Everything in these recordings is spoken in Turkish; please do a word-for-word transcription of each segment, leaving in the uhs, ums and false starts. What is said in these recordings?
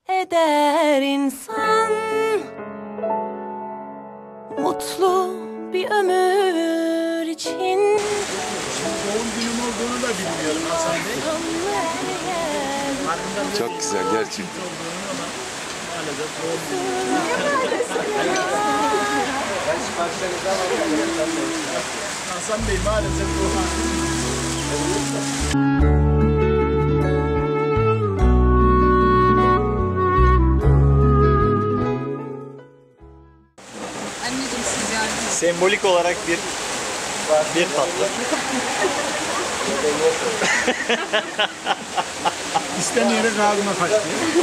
eder insan, mutlu bir ömür için. Doğum günüm olduğunu da bilmiyorum Hasan Bey. Çok güzel gerçekten. Hasan Bey maalesef doğum Anneciğim siz yardım. Sembolik olarak bir bir tatlı. İstemeyerek ağzıma kaçtı.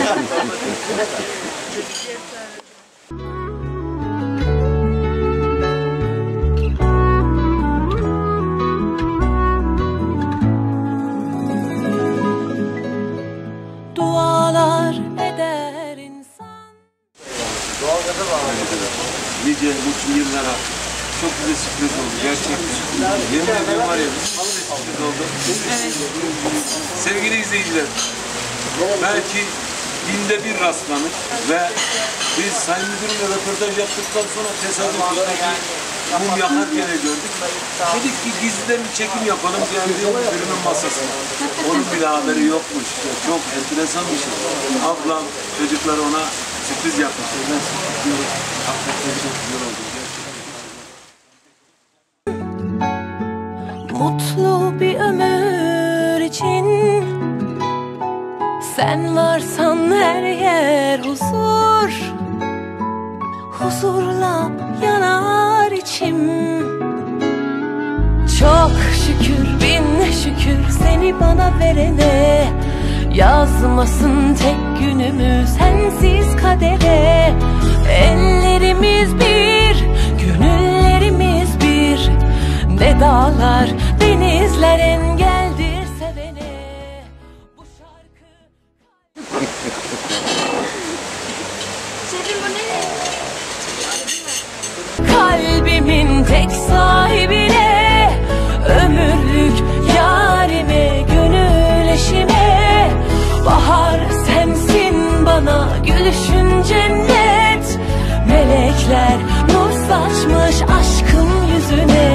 Dualar eder insan. Doğalgaz'a bağlandı. Nice mutlu yıllara. Çok güzel sürpriz oldu gerçekten. Yemin ediyorum var ya, bir sürpriz oldu. Sevgili izleyiciler, belki binde bir rastlanır ve biz Sayın Müdürümle röportaj yaptıktan sonra tesadüf buradaki mum yakarken gördük. Dedik ki gizliden bir çekim yapalım yani müdürümün masasına. Onun bile haberi yokmuş. Çok enteresan bir şey. Ablam, çocuklar ona sürpriz yapmış. Hakikaten çok güzel oldu. Mutlu bir ömür için, sen varsan her yer huzur, huzurla yanar içim. Çok şükür bin şükür seni bana verene, yazmasın tek günümü sensiz kadere. Ellerimiz bir, gönüllerimiz bir, ne dağlar denizler engeldir sevene. Bu şarkı Şefim bu ne? kalbimin tek sahibine, ömürlük yarime, gönül eşime. Bahar sensin bana, gülüşün cennet, melekler nur saçmış aşkın yüzüne.